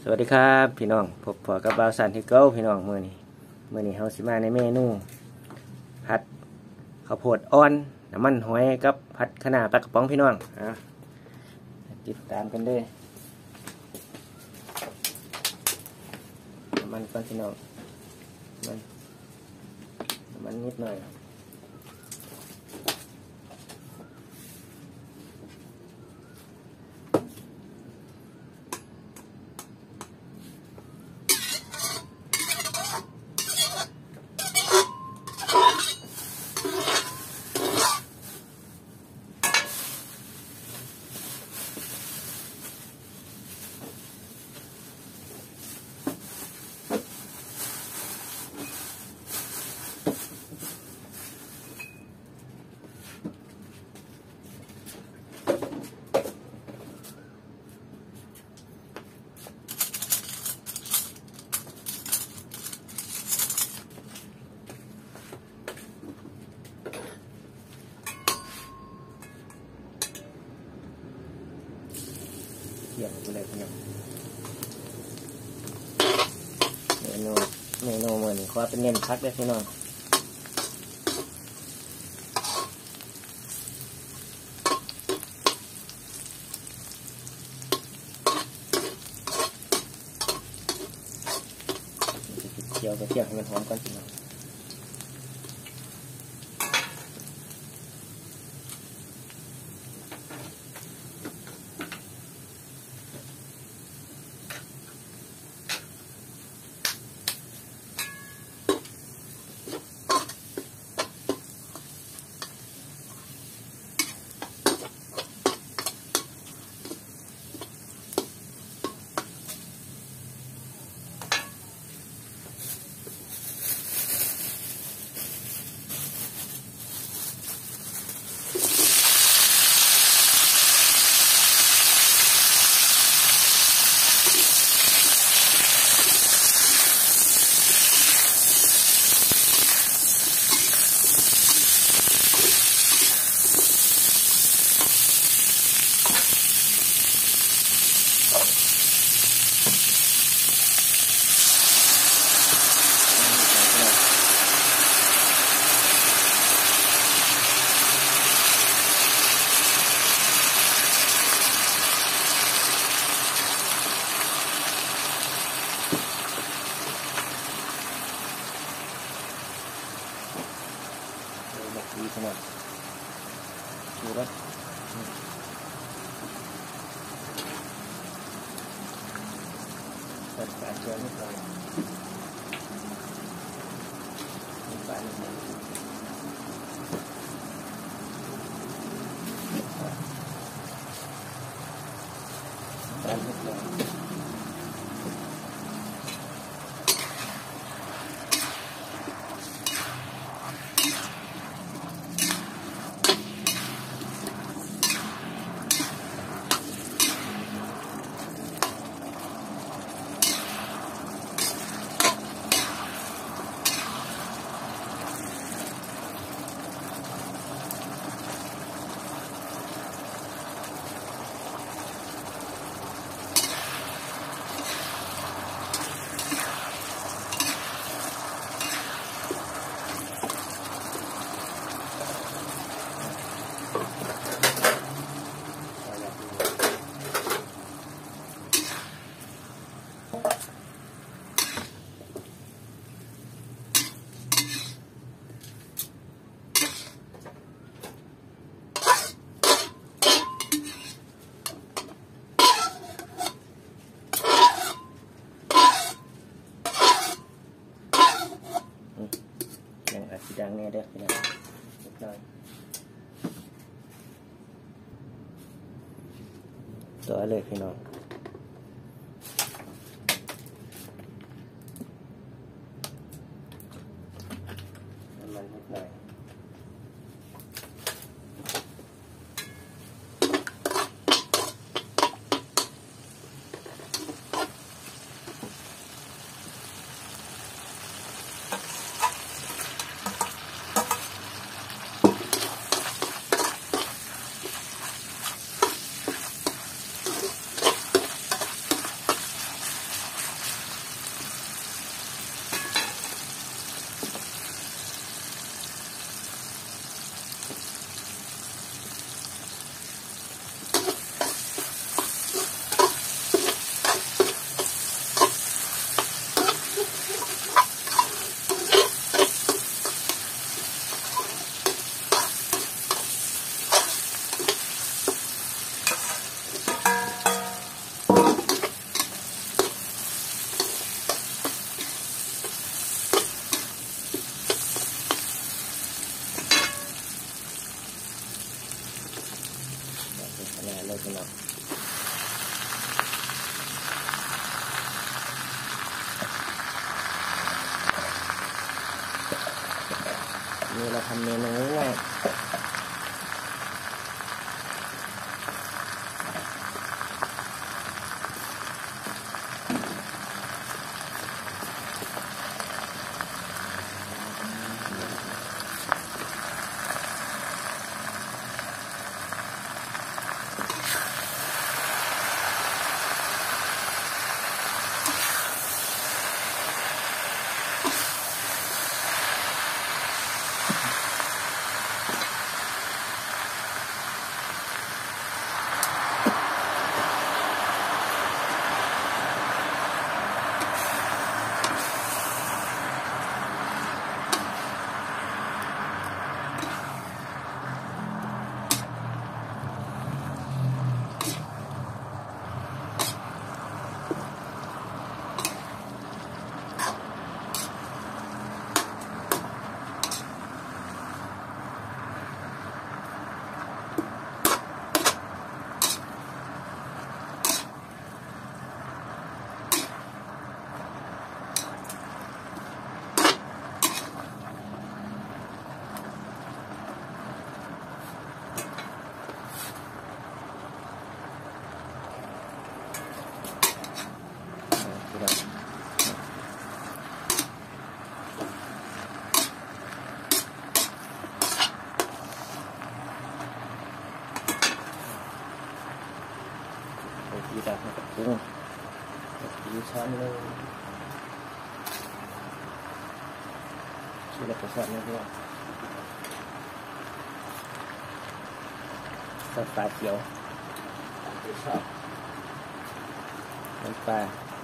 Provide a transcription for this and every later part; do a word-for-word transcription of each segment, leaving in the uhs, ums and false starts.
สวัสดีครับพี่น้องพบพอกับบ่าวสันที่เก้าพี่น้องมื้อนี้มื้อนี้เฮาสิมาในเมนูผัดข้าวโพดอ่อนน้ำมันหอยกับผัดคะน้าปลากระป๋องพี่น้องอ่ะติดตามกันเลยน้ำมันก่อนพี่น้องมันน้ำมันนิดหน่อยเกี่ยวกับอะไรพี่น้องเมนูเมนูเหมือนขอเป็นเน้นพักเลยพี่น้องเกี่ยวกับเกี่ยวให้มันหอมก่อนพี่น้องดีขนาดดูแล้วตัดปลายเชือกนิดหน่อยปลายนิดหน่อยปลายนิดหน่อยยังอาจจะดังแน่เด้อพี่น้องนิดหน่อยต่อเลยพี่น้องน้ำมันนิดหน่อยนี้เราทำเมนูง่ายดีแบบนี้ปรุงดีช้อนเลยชื่ออะไรก็ชอบนะพี่ชอบปลาเขียวชอบน้ำปลา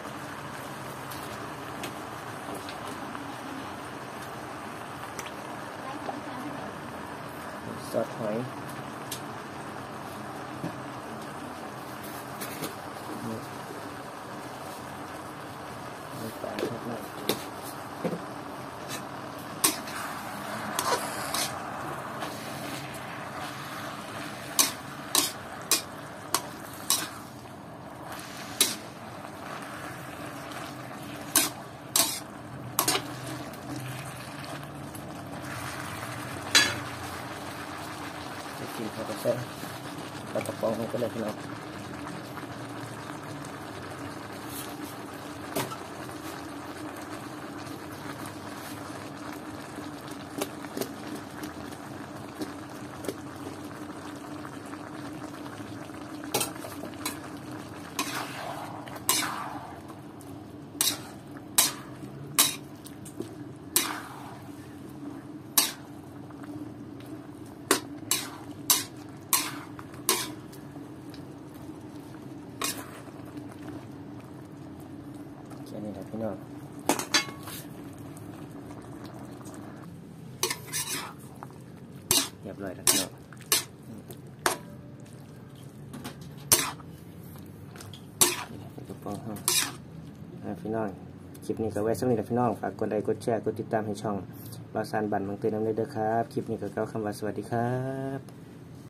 ซอสหอยปลาชอบมากจะกินเขาก็ใส่ปลากระป๋องมันก็เลยพี่น้องแค่นี้แหละพี่น้องเรียบร้อยแล้วพี่น้องกระป๋องห้องพี่น้องคลิปนี้ก็ไว้สำหรับพี่น้องฝากกดไลค์กดแชร์กดติดตามให้ช่องบาวสานบันบางเตือนน้ำเลยเด้อครับคลิปนี้ก็กล่าวคำว่าสวัสดีครับ